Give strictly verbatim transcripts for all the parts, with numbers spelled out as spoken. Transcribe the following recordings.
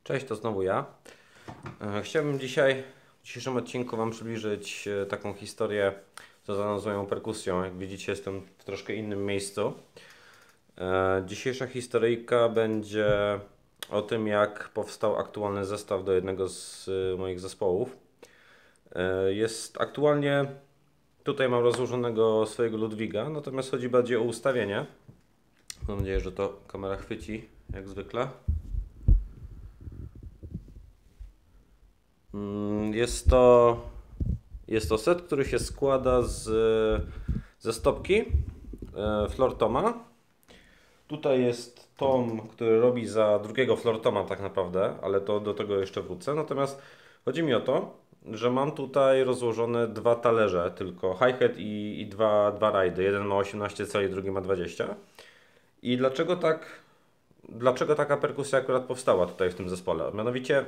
Cześć, to znowu ja. E, Chciałbym dzisiaj w dzisiejszym odcinku Wam przybliżyć e, taką historię związaną z moją perkusją. Jak widzicie, jestem w troszkę innym miejscu. E, Dzisiejsza historyjka będzie o tym, jak powstał aktualny zestaw do jednego z e, moich zespołów. E, Jest aktualnie, tutaj mam rozłożonego swojego Ludwiga, natomiast chodzi bardziej o ustawienie. Mam nadzieję, że to kamera chwyci, jak zwykle. Mm, Jest to, jest to set, który się składa z, ze stopki e, floor toma. Tutaj jest tom, który robi za drugiego floor toma tak naprawdę, ale to do tego jeszcze wrócę. Natomiast chodzi mi o to, że mam tutaj rozłożone dwa talerze tylko, hi-hat i, i dwa, dwa rajdy. Jeden ma osiemnaście cali, drugi ma dwadzieścia. I dlaczego tak, dlaczego taka perkusja akurat powstała tutaj w tym zespole? Mianowicie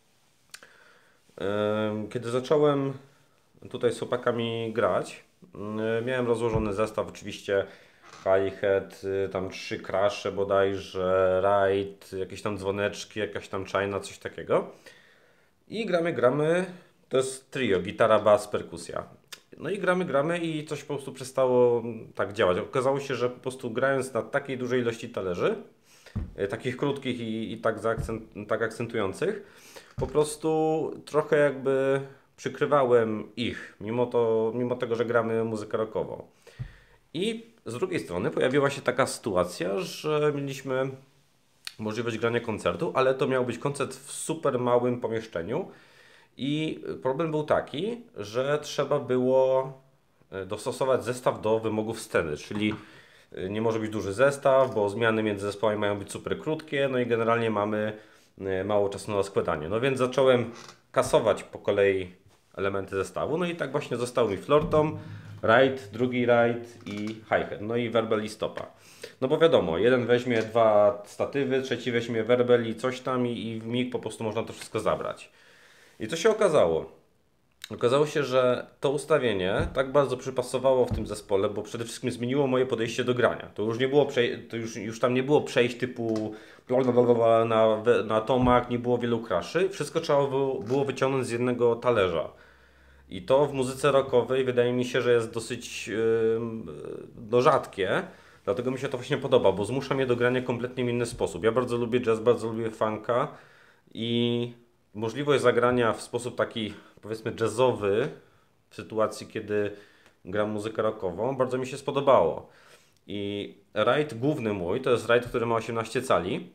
kiedy zacząłem tutaj z chłopakami grać, miałem rozłożony zestaw oczywiście hi-hat, tam trzy crashe bodajże, ride, jakieś tam dzwoneczki, jakaś tam china, coś takiego. I gramy, gramy, to jest trio, gitara, bas, perkusja. No i gramy, gramy i coś po prostu przestało tak działać. Okazało się, że po prostu grając na takiej dużej ilości talerzy, takich krótkich i, i tak, zaakcent, tak akcentujących, po prostu trochę jakby przykrywałem ich, mimo, to, mimo tego, że gramy muzykę rockową. I z drugiej strony pojawiła się taka sytuacja, że mieliśmy możliwość grania koncertu, ale to miał być koncert w super małym pomieszczeniu. I problem był taki, że trzeba było dostosować zestaw do wymogów sceny, czyli nie może być duży zestaw, bo zmiany między zespołami mają być super krótkie, no i generalnie mamy mało czasu na składanie. No więc zacząłem kasować po kolei elementy zestawu, no i tak właśnie został mi floor tom, ride, drugi ride i hi-hat, no i werbel i stopa. No bo wiadomo, jeden weźmie dwa statywy, trzeci weźmie werbel i coś tam i, i w mig po prostu można to wszystko zabrać. I co się okazało? Okazało się, że to ustawienie tak bardzo przypasowało w tym zespole, bo przede wszystkim zmieniło moje podejście do grania. To już nie było przej- to już, już tam nie było przejść typu na, na tomach, nie było wielu kraszy. Wszystko trzeba było, było wyciągnąć z jednego talerza. I to w muzyce rockowej wydaje mi się, że jest dosyć yy, no, rzadkie. Dlatego mi się to właśnie podoba, bo zmusza mnie do grania kompletnie w inny sposób. Ja bardzo lubię jazz, bardzo lubię funka i możliwość zagrania w sposób taki, powiedzmy, jazzowy w sytuacji, kiedy gram muzykę rockową, bardzo mi się spodobało. I rajd główny mój to jest rajd, który ma osiemnaście cali.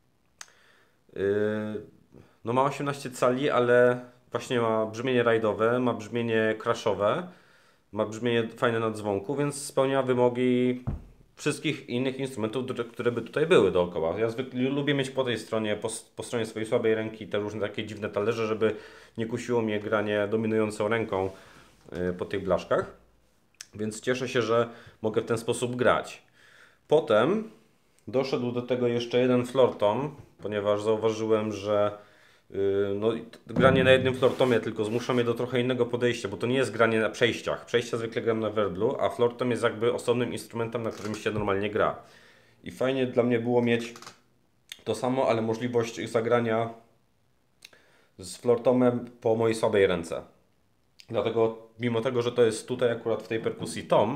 Yy, no ma osiemnaście cali, ale właśnie ma brzmienie rajdowe, ma brzmienie crashowe, ma brzmienie fajne na dzwonku, więc spełnia wymogi wszystkich innych instrumentów, które by tutaj były dookoła. Ja zwykle lubię mieć po tej stronie, po, po stronie swojej słabej ręki te różne takie dziwne talerze, żeby nie kusiło mnie granie dominującą ręką yy, po tych blaszkach. Więc cieszę się, że mogę w ten sposób grać. Potem doszedł do tego jeszcze jeden floor tom, ponieważ zauważyłem, że yy, no, granie na jednym floor tomie tylko zmusza mnie do trochę innego podejścia, bo to nie jest granie na przejściach. Przejścia zwykle gram na werblu, a floor tom jest jakby osobnym instrumentem, na którym się normalnie gra. I fajnie dla mnie było mieć to samo, ale możliwość zagrania z floor tomem po mojej słabej ręce. Dlatego, mimo tego, że to jest tutaj akurat w tej perkusji tom,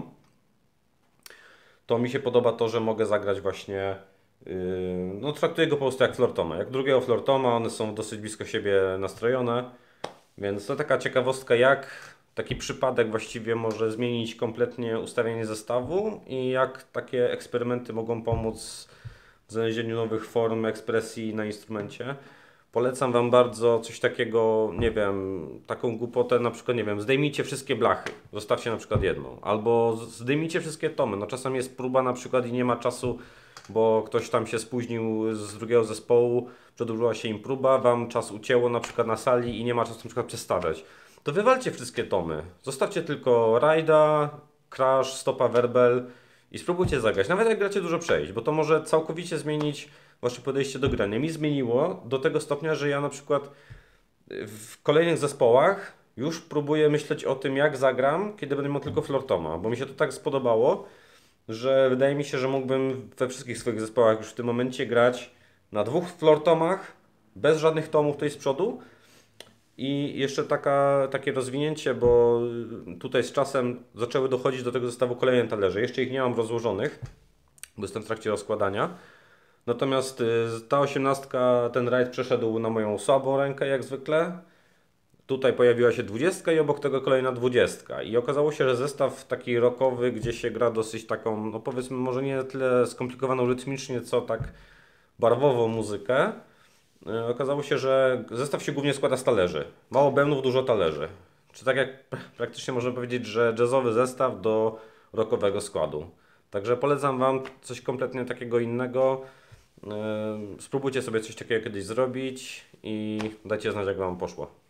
to mi się podoba to, że mogę zagrać właśnie, yy, no traktuję go po prostu jak floor toma. Jak drugiego floor toma, one są dosyć blisko siebie nastrojone, więc to taka ciekawostka, jak taki przypadek właściwie może zmienić kompletnie ustawienie zestawu i jak takie eksperymenty mogą pomóc w znalezieniu nowych form ekspresji na instrumencie. Polecam Wam bardzo coś takiego, nie wiem, taką głupotę, na przykład, nie wiem, zdejmijcie wszystkie blachy, zostawcie na przykład jedną, albo zdejmijcie wszystkie tomy. No czasem jest próba na przykład i nie ma czasu, bo ktoś tam się spóźnił z drugiego zespołu, przedłużyła się im próba, Wam czas ucięło na przykład na sali i nie ma czasu na przykład przestawiać. To wywalcie wszystkie tomy, zostawcie tylko rajda, crash, stopa, werbel i spróbujcie zagrać, nawet jak gracie dużo przejść, bo to może całkowicie zmienić wasze podejście do grania. Mi zmieniło do tego stopnia, że ja na przykład w kolejnych zespołach już próbuję myśleć o tym, jak zagram, kiedy będę miał tylko floor toma, bo mi się to tak spodobało, że wydaje mi się, że mógłbym we wszystkich swoich zespołach już w tym momencie grać na dwóch floor tomach bez żadnych tomów tutaj z przodu. I jeszcze taka, takie rozwinięcie, bo tutaj z czasem zaczęły dochodzić do tego zestawu kolejne talerze. Jeszcze ich nie mam rozłożonych, bo jestem w trakcie rozkładania. Natomiast y, ta osiemnastka, ten rajd przeszedł na moją słabą rękę jak zwykle. Tutaj pojawiła się dwudziestka i obok tego kolejna dwudziestka. I okazało się, że zestaw taki rockowy, gdzie się gra dosyć taką, no powiedzmy, może nie tyle skomplikowaną rytmicznie, co tak barwową muzykę. y, Okazało się, że zestaw się głównie składa z talerzy. Mało bębnów, dużo talerzy. Czy tak jak praktycznie można powiedzieć, że jazzowy zestaw do rockowego składu. Także polecam Wam coś kompletnie takiego innego. Yy, Spróbujcie sobie coś takiego kiedyś zrobić i dajcie znać, jak Wam poszło.